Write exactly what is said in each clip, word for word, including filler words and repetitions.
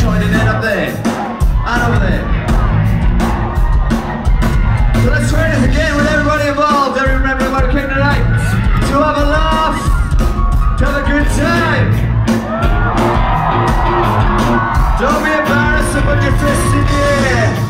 joining in up there and over there. So let's try this again with everybody involved. Everybody remember what came tonight? To have a laugh, to have a good time. Don't be embarrassed to put your fists in the air.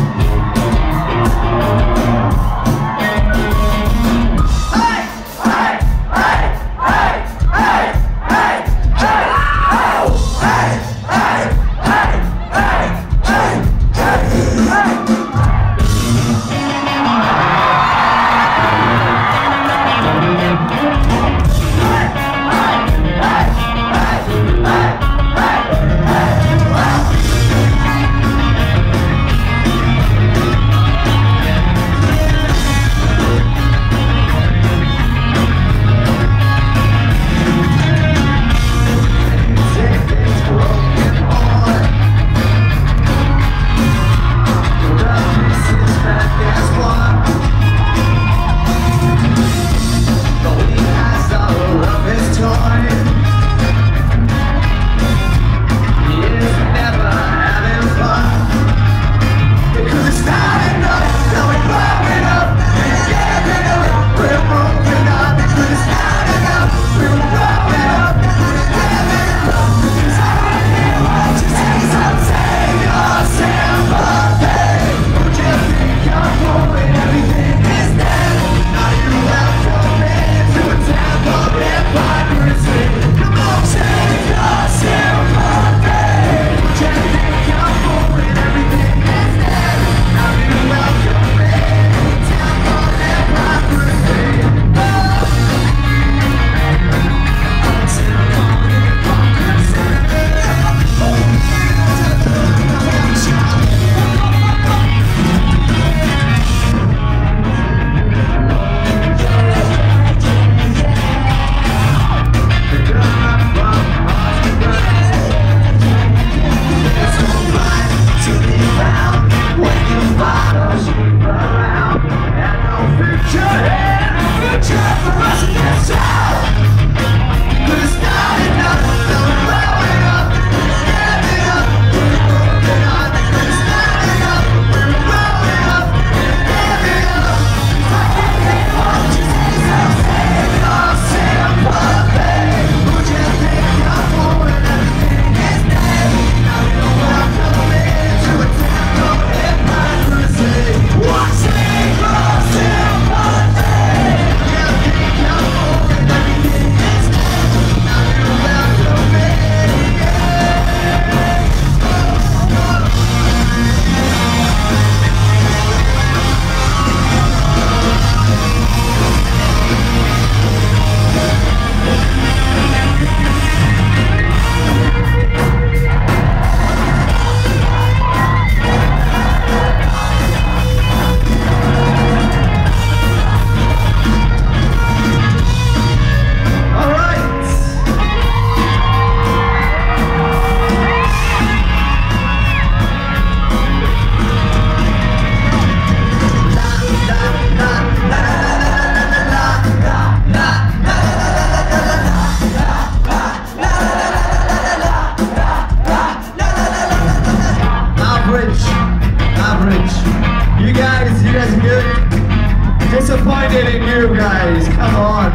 Disappointed in you guys, come on.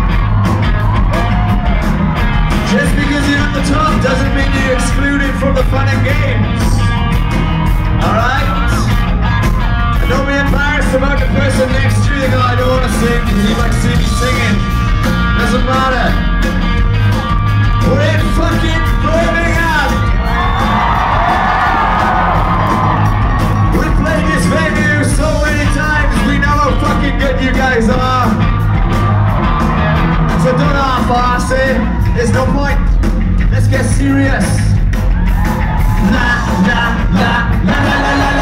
Just because you're at the top doesn't mean you're excluded from the fun and games. Alright? Don't be embarrassed about the person next to you that I don't want to sing because he might see me singing. Doesn't matter. We're in fucking Birmingham. We've played this venue so many times, we know how fucking good you guys are. So don't half-arse it, there's no point. Let's get serious. La la la la la la la la.